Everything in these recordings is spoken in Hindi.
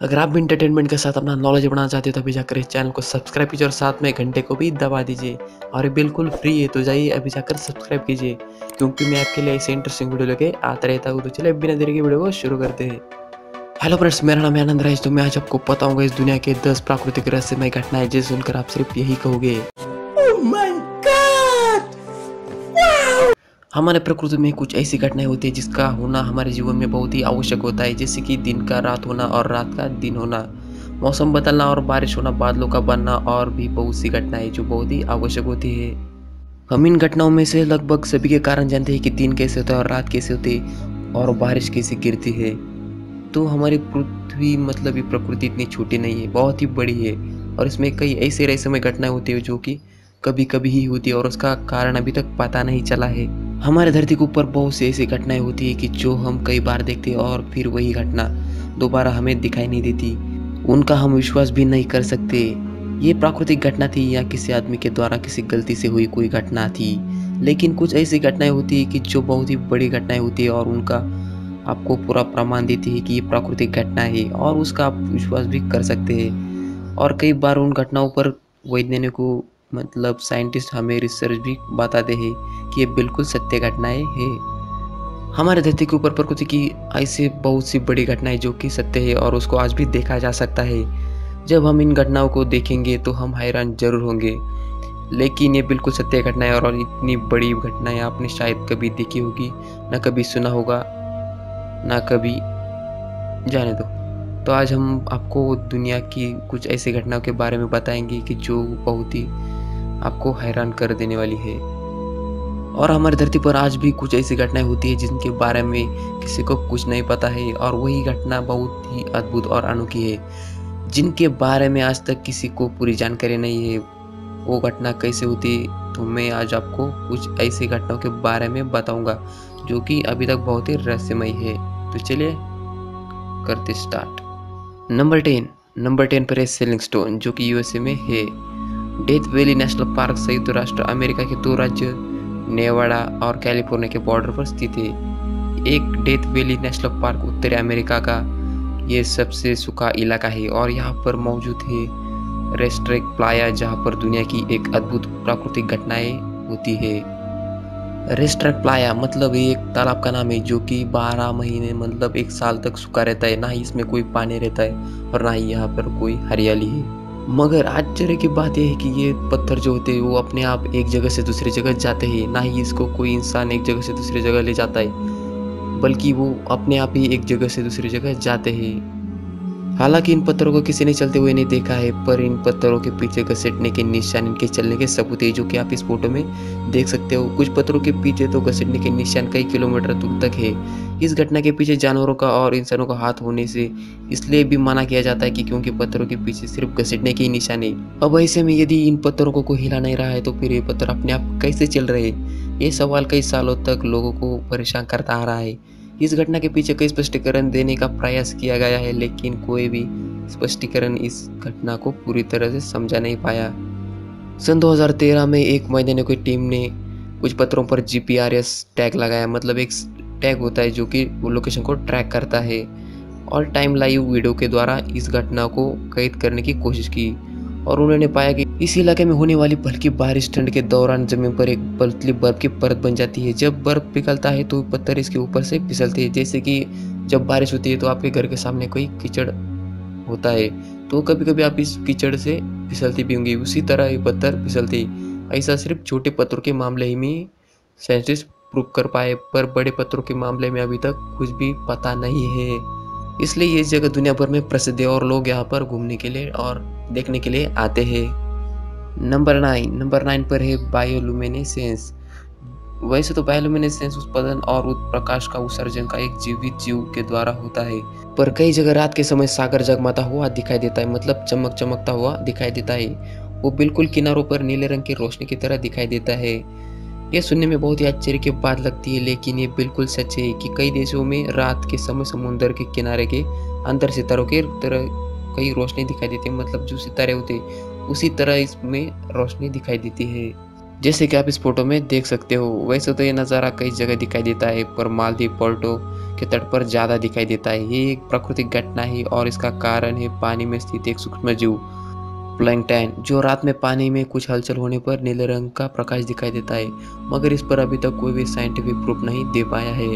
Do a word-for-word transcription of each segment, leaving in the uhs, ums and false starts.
अगर आप भी एंटरटेनमेंट के साथ अपना नॉलेज बढ़ाना चाहते हो तो अभी जाकर इस चैनल को सब्सक्राइब कीजिए और साथ में घंटे को भी दबा दीजिए। और ये बिल्कुल फ्री है, तो जाइए अभी जाकर सब्सक्राइब कीजिए, क्योंकि मैं आपके लिए ऐसे इंटरेस्टिंग वीडियो लेके आता रहता हूँ। तो चलिए बिना देरी के वीडियो को शुरू करते हैं। हेलो फ्रेंड्स, मेरा नाम है आनंद राज। तो मैं आज आपको बताऊंगा इस दुनिया के दस प्राकृतिक रहस्यमय घटनाएं जिसे सुनकर आप सिर्फ यही कहोगे, ओह माय गॉड। हमारे प्रकृति में कुछ ऐसी घटनाएं होती है जिसका होना हमारे जीवन में बहुत ही आवश्यक होता है, जैसे कि दिन का रात होना और रात का दिन होना, मौसम बदलना और बारिश होना, बादलों का बनना और भी बहुत सी घटनाएं जो बहुत ही आवश्यक होती है। हम इन घटनाओं में से लगभग सभी के कारण जानते हैं कि दिन कैसे होता है और रात कैसे होती है और बारिश कैसे गिरती है। तो हमारी पृथ्वी मतलब ये प्रकृति इतनी छोटी नहीं है, बहुत ही बड़ी है और इसमें कई ऐसे रहस्यमय घटनाएं होती है जो कि कभी कभी ही होती है और उसका कारण अभी तक पता नहीं चला है। हमारे धरती के ऊपर बहुत सी ऐसी घटनाएं होती है कि जो हम कई बार देखते हैं और फिर वही घटना दोबारा हमें दिखाई नहीं देती, उनका हम विश्वास भी नहीं कर सकते। ये प्राकृतिक घटना थी या किसी आदमी के द्वारा किसी गलती से हुई कोई घटना थी, लेकिन कुछ ऐसी घटनाएं होती है कि जो बहुत ही बड़ी घटनाएं होती है और उनका आपको पूरा प्रमाण देती है कि ये प्राकृतिक घटना है और उसका आप विश्वास भी कर सकते हैं। और कई बार उन घटनाओं पर वैज्ञानिकों मतलब साइंटिस्ट हमें रिसर्च भी बताते हैं कि ये बिल्कुल सत्य घटनाएं हैं। हमारे धरती के ऊपर प्रकृति की ऐसे बहुत सी बड़ी घटनाएं जो कि सत्य है और उसको आज भी देखा जा सकता है। जब हम इन घटनाओं को देखेंगे तो हम हैरान जरूर होंगे, लेकिन ये बिल्कुल सत्य घटनाएं और इतनी बड़ी घटनाएं आपने शायद कभी देखी होगी ना कभी सुना होगा ना कभी, जाने दो। तो आज हम आपको दुनिया की कुछ ऐसी घटनाओं के बारे में बताएंगे कि जो बहुत ही आपको हैरान कर देने वाली है। और हमारी धरती पर आज भी कुछ ऐसी घटनाएं होती है जिनके बारे में किसी को कुछ नहीं पता है और वही घटना बहुत ही अद्भुत और अनोखी है, जिनके बारे में आज तक किसी को पूरी जानकारी नहीं है। वो घटना कैसे होती है, तो मैं आज आपको कुछ ऐसी घटनाओं के बारे में बताऊंगा जो कि अभी तक बहुत ही रहस्यमय है। तो चलिए करते start. Number ten number ten पर है सेलिंग स्टोन, जो कि यूएसए में है। डेथ वैली नेशनल पार्क संयुक्त राष्ट्र अमेरिका के दो राज्य नेवाडा और कैलिफोर्निया के बॉर्डर पर स्थित है। एक डेथ वैली नेशनल पार्क उत्तरी अमेरिका का ये सबसे सूखा इलाका है और यहाँ पर मौजूद है रेस्ट्रेक प्लाया, जहाँ पर दुनिया की एक अद्भुत प्राकृतिक घटनाएं होती है। रेस्ट्रेक प्लाया मतलब एक तालाब का नाम है जो कि बारह महीने मतलब एक साल तक सूखा रहता है, ना ही इसमें कोई पानी रहता है और ना ही यहाँ पर कोई हरियाली है। मगर आश्चर्य की बात यह है कि ये पत्थर जो होते हैं वो अपने आप एक जगह से दूसरी जगह जाते हैं, ना ही इसको कोई इंसान एक जगह से दूसरी जगह ले जाता है, बल्कि वो अपने आप ही एक जगह से दूसरी जगह जाते हैं। हालांकि इन पत्थरों को किसी ने चलते हुए नहीं देखा है, पर इन पत्थरों के पीछे घसीटने के निशान, इनके चलने के सबूत है, जो कि आप इस फोटो में देख सकते हो। कुछ पत्थरों के पीछे तो घसीटने के निशान कई किलोमीटर दूर तक है। इस घटना के पीछे जानवरों का और इंसानों का हाथ होने से इसलिए भी माना किया जाता है कि क्योंकि पत्थरों के पीछे सिर्फ घसीटने के ही निशान है। अब ऐसे में यदि इन पत्थरों को कोई हिला नहीं रहा है तो फिर ये पत्थर अपने आप कैसे चल रहे हैं? ये सवाल कई सालों तक लोगों को परेशान करता आ रहा है। इस घटना के पीछे कई स्पष्टीकरण देने का प्रयास किया गया है, लेकिन कोई भी स्पष्टीकरण इस घटना को पूरी तरह से समझा नहीं पाया। सन दो हज़ार तेरह में एक वैज्ञानिकों की टीम ने कुछ पत्थरों पर जीपीआरएस टैग लगाया, मतलब एक टैग होता है जो कि लोकेशन को ट्रैक करता है, और टाइम लाइव वीडियो के द्वारा इस घटना को कैद करने की कोशिश की। और उन्होंने पाया कि इस इलाके में होने वाली हल्की बारिश ठंड के दौरान जमीन पर एक पतली बर्फ की परत बन जाती है। जब बर्फ पिघलता है तो पत्थर इसके ऊपर से फिसलते हैं। जैसे कि जब बारिश होती है तो आपके घर के सामने कोई कीचड़ होता है, तो कभी कभी आप इस कीचड़ से फिसलते भी होंगे, उसी तरह ये पत्थर फिसलते। ऐसा सिर्फ छोटे पत्थरों के मामले ही में साइंटिस्ट प्रूव कर पाए, पर बड़े पत्थरों के मामले में अभी तक कुछ भी पता नहीं है। इसलिए ये जगह दुनिया भर में प्रसिद्ध है और लोग यहाँ पर घूमने के लिए और देखने के लिए आते हैं। नंबर नाइन नंबर नाइन पर है बायोलुमिनेसेंस। वैसे तो बायोलुमिनेसेंस उत्पादन और प्रकाश का उत्सर्जन का एक जीवित जीव के द्वारा होता है, पर कई जगह रात के समय सागर जगमगाता हुआ दिखाई देता है, मतलब चमक चमकता हुआ दिखाई देता है। वो बिल्कुल किनारों पर नीले रंग की रोशनी की तरह दिखाई देता है। यह सुनने में बहुत ही आश्चर्य की बात लगती है, लेकिन ये बिल्कुल सच है कि कई देशों में रात के समय समुद्र के किनारे के अंदर सितारों की तरह कई रोशनी दिखाई देती है, मतलब जो सितारे होते हैं उसी तरह इसमें रोशनी दिखाई देती है, जैसे कि आप इस फोटो में देख सकते हो। वैसे तो ये नज़ारा कई जगह दिखाई देता है, पर मालदीव, पोर्टो के तट पर ज़्यादा दिखाई देता है। ये एक प्राकृतिक घटना है और इसका कारण है पानी में स्थित एक सूक्ष्म जीव प्लैंकटन, जो रात में पानी में कुछ हलचल होने पर नीले रंग का प्रकाश दिखाई देता है, मगर इस पर अभी तक कोई भी साइंटिफिक प्रूफ नहीं दे पाया है।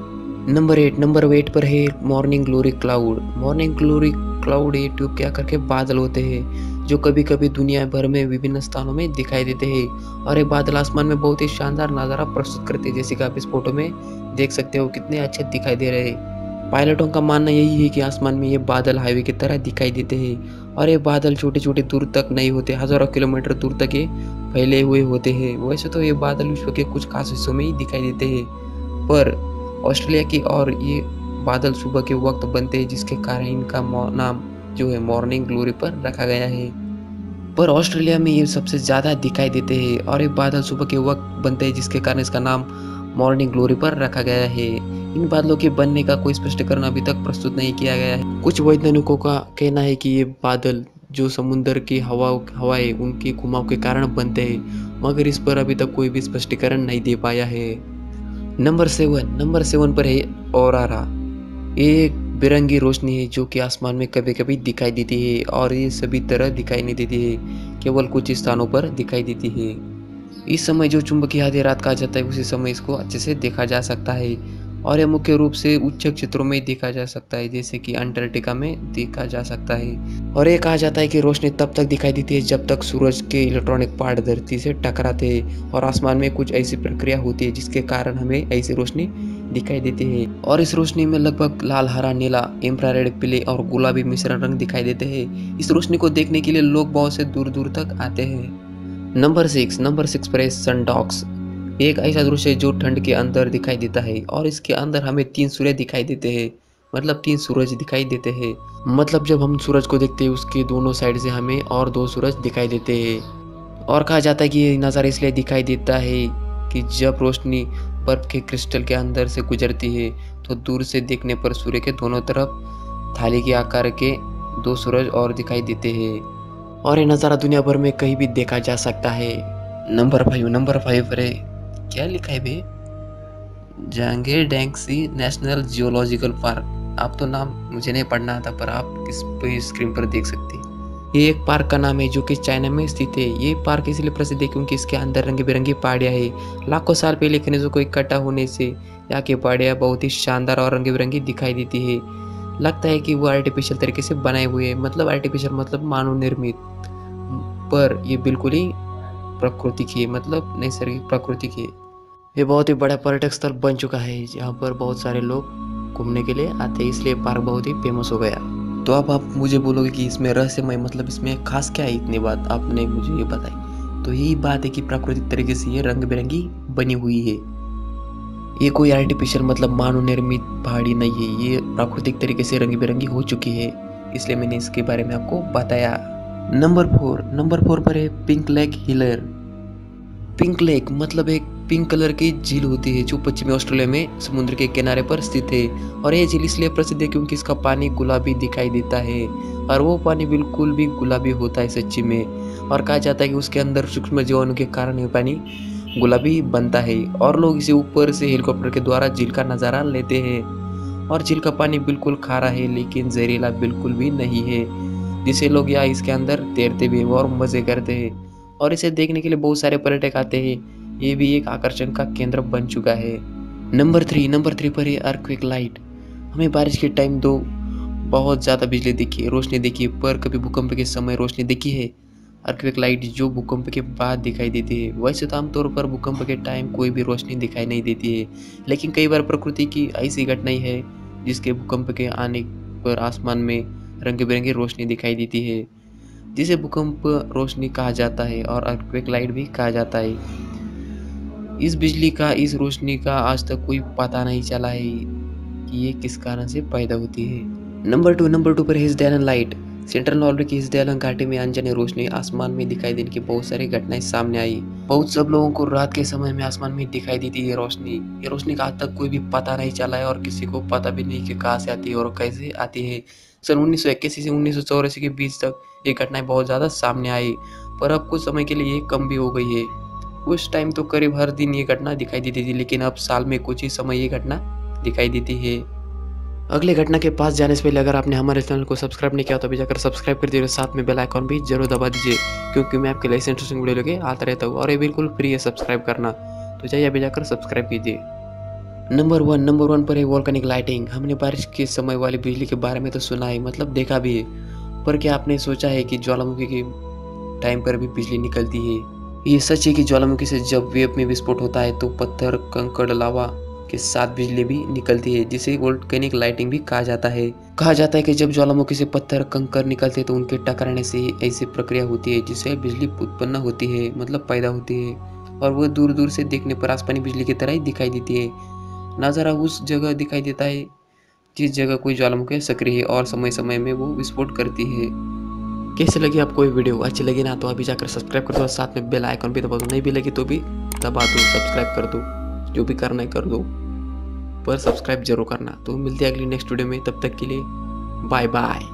नंबर एट नंबर एट पर है morning glory cloud. Morning glory cloud ये ट्यूब क्या करके बादल होते हैं जो कभी कभी दुनिया भर में विभिन्न स्थानों में दिखाई देते हैं, और ये बादल आसमान में बहुत ही शानदार नज़ारा प्रस्तुत करते हैं। जैसे कि आप इस फोटो में देख सकते हो कितने अच्छे दिखाई दे रहे हैं। पायलटों का मानना यही है कि आसमान में ये बादल हाईवे की तरह दिखाई देते हैं, और ये बादल छोटे छोटे दूर तक नहीं होते, हजारों किलोमीटर दूर तक ये फैले हुए होते हैं। वैसे तो ये बादल विश्व के कुछ खास हिस्सों में ही दिखाई देते हैं, पर ऑस्ट्रेलिया की और ये बादल सुबह के वक्त बनते हैं, जिसके कारण इनका नाम जो है मॉर्निंग ग्लोरी पर रखा गया है। पर ऑस्ट्रेलिया में ये सबसे ज़्यादा दिखाई देते हैं और ये बादल सुबह के वक्त बनते हैं, जिसके कारण इसका नाम मॉर्निंग ग्लोरी पर रखा गया है। इन बादलों के बनने का कोई स्पष्टीकरण अभी तक प्रस्तुत नहीं किया गया है। कुछ वैज्ञानिकों का कहना है कि ये बादल जो समुद्र की हवा हवाएं उनके घुमाव के कारण बनते हैं, मगर इस पर अभी तक कोई भी स्पष्टीकरण नहीं दे पाया है। नंबर सेवन नंबर सेवन पर है ऑरारा। ये एक बिरंगी रोशनी है जो कि आसमान में कभी कभी दिखाई देती है, और ये सभी तरह दिखाई नहीं देती है, केवल कुछ स्थानों पर दिखाई देती है। इस समय जो चुंबकीय आधी रात कहा जाता है, उसी समय इसको अच्छे से देखा जा सकता है, और यह मुख्य रूप से उच्च क्षेत्रों में देखा जा सकता है, जैसे कि अंटार्कटिका में देखा जा सकता है। और ये कहा जाता है कि रोशनी तब तक दिखाई देती है जब तक सूरज के इलेक्ट्रॉनिक पार्ट धरती से टकराते हैं, और आसमान में कुछ ऐसी प्रक्रिया होती है जिसके कारण हमें ऐसी रोशनी दिखाई देती है। और इस रोशनी में लगभग लाल, हरा, नीला, इंफ्रारेड, पीले और गुलाबी मिश्रण रंग दिखाई देते हैं। इस रोशनी को देखने के लिए लोग बहुत से दूर दूर तक आते हैं। नंबर सिक्स नंबर सिक्स पर है सनडॉक्स। एक ऐसा दृश्य है जो ठंड के अंदर दिखाई देता है, और इसके अंदर हमें तीन सूर्य दिखाई देते हैं, मतलब तीन सूरज दिखाई देते हैं। मतलब जब हम सूरज को देखते हैं उसके दोनों साइड से हमें और दो सूरज दिखाई देते हैं। और कहा जाता है कि ये नज़ारा इसलिए दिखाई देता है कि जब रोशनी बर्फ के क्रिस्टल के अंदर से गुजरती है तो दूर से देखने पर सूर्य के दोनों तरफ थाली के आकार के दो सूरज और दिखाई देते हैं, और ये नज़ारा दुनिया भर में कहीं भी देखा जा सकता है। नंबर फाइव नंबर फाइव पर है, क्या लिखा है बे, जांगे डैंगसी नेशनल जियोलॉजिकल पार्क। आप तो नाम मुझे नहीं पढ़ना था, पर आप इस पे स्क्रीन पर देख सकते हैं। ये एक पार्क का नाम है जो कि चाइना में स्थित है। ये पार्क इसलिए प्रसिद्ध है क्योंकि इसके अंदर रंग बिरंगी पहाड़ियाँ है। लाखों साल पहले खनिजों को इकट्ठा होने से यहाँ की पहाड़ियाँ बहुत ही शानदार और रंग बिरंगी दिखाई देती है। लगता है कि वो आर्टिफिशियल तरीके से बनाए हुए हैं, मतलब आर्टिफिशियल मतलब मानव निर्मित, पर ये बिल्कुल ही प्राकृतिक है, मतलब नैसर्गिक प्राकृतिक है। ये बहुत ही बड़ा पर्यटक स्थल बन चुका है जहाँ पर बहुत सारे लोग घूमने के लिए आते हैं, इसलिए पार्क बहुत ही फेमस हो गया। तो अब आप मुझे बोलोगे कि इसमें रहस्यमय मतलब इसमें खास क्या है, इतनी बात आपने मुझे ये बताई। तो यही बात है कि प्राकृतिक तरीके से ये रंग बिरंगी बनी हुई है। ये कोई आर्टिफिशियल मतलब मानव निर्मित पहाड़ी नहीं है, ये प्राकृतिक तरीके से रंग बिरंगी हो चुकी है, इसलिए मैंने इसके बारे में आपको बताया। नंबर फोर नंबर फोर पर है pink lake Hillier. Pink lake मतलब एक पिंक कलर की झील होती है जो पश्चिमी ऑस्ट्रेलिया में समुद्र के किनारे पर स्थित है, और यह झील इसलिए प्रसिद्ध है क्योंकि इसका पानी गुलाबी दिखाई देता है, और वो पानी बिल्कुल भी गुलाबी होता है सच्ची में। और कहा जाता है कि उसके अंदर सूक्ष्म जीवाणु के कारण ये पानी गुलाबी बनता है, और लोग इसे ऊपर से हेलीकॉप्टर के द्वारा झील का नज़ारा लेते हैं। और झील का पानी बिल्कुल खारा है लेकिन जहरीला बिल्कुल भी नहीं है, जिसे लोग यहाँ इसके अंदर तैरते भी और मज़े करते हैं, और इसे देखने के लिए बहुत सारे पर्यटक आते हैं। ये भी एक आकर्षण का केंद्र बन चुका है। नंबर थ्री नंबर थ्री पर है अर्थक्वेक लाइट। हमें बारिश के टाइम दो बहुत ज़्यादा बिजली दिखी है, रोशनी दिखी है, पर कभी भूकंप के समय रोशनी दिखी है। अर्थक्वेक लाइट जो भूकंप के बाद दिखाई देती है। वैसे तो आमतौर पर भूकंप के टाइम कोई भी रोशनी दिखाई नहीं देती है, लेकिन कई बार प्रकृति की ऐसी घटनाएं है जिसके भूकंप के आने पर आसमान में रंग बिरंगी रोशनी दिखाई देती है, जिसे भूकंप रोशनी कहा जाता है और अर्थक्वेक लाइट भी कहा जाता है। इस बिजली का, इस रोशनी का आज तक कोई पता नहीं चला है कि ये किस कारण से पैदा होती है। नंबर टू नंबर टू पर हिस्डैलन लाइट। सेंट्रल नॉर्वे की हिस्डैलन घाटी में अनजाने रोशनी आसमान में दिखाई देने की बहुत सारी घटनाएं सामने आई। बहुत सब लोगों को रात के समय में आसमान में दिखाई देती है रोशनी। ये रोशनी का आज तक कोई भी पता नहीं चला है, और किसी को पता भी नहीं कि कहाँ से आती है और कैसे आती है। सन उन्नीस सौ इक्यासी से उन्नीस सौ चौरासी के बीच तक ये घटनाएं बहुत ज़्यादा सामने आई, पर अब कुछ समय के लिए ये कम भी हो गई है। उस टाइम तो करीब हर दिन ये घटना दिखाई देती थी, लेकिन अब साल में कुछ ही समय ये घटना दिखाई देती है। अगले घटना के पास जाने से पहले अगर आपने हमारे चैनल को सब्सक्राइब नहीं किया तो अभी जाकर सब्सक्राइब कर दीजिए, साथ में बेल आइकॉन भी जरूर दबा दीजिए, क्योंकि मैं आपके लिए ऐसे इंटरेस्टिंग वीडियो लेके आता रहता हूँ और ये बिल्कुल फ्री है सब्सक्राइब करना। तो जाइए अभी जाकर सब्सक्राइब कीजिए। नंबर वन नंबर वन पर है वोल्केनिक लाइटिंग। हमने बारिश के समय वाली बिजली के बारे में तो सुना है, मतलब देखा भी है, पर क्या आपने सोचा है कि ज्वालामुखी के टाइम पर भी बिजली निकलती है। ये सच है कि ज्वालामुखी से जब वेव में विस्फोट होता है तो पत्थर, कंकड़, लावा के साथ बिजली भी निकलती है, जिसे वोल्केनिक लाइटिंग भी कहा जाता है। कहा जाता है कि जब ज्वालामुखी से पत्थर, कंकड़ निकलते हैं तो उनके टकराने से ऐसी प्रक्रिया होती है जिससे बिजली उत्पन्न होती है, मतलब पैदा होती है, और वह दूर दूर से देखने पर आसमानी बिजली की तरह ही दिखाई देती है। नज़ारा उस जगह दिखाई देता है जिस जगह कोई ज्वालामुखी सक्रिय है और समय समय में वो विस्फोट करती है। कैसे लगी आपको ये वीडियो? अच्छी लगी ना तो अभी जाकर सब्सक्राइब कर दो, साथ में बेल आइकन भी दबा दो। नहीं भी लगी तो भी दबा दो, सब्सक्राइब कर दो, जो भी करना है कर दो, पर सब्सक्राइब जरूर करना। तो मिलते हैं अगली नेक्स्ट वीडियो में, तब तक के लिए बाय बाय।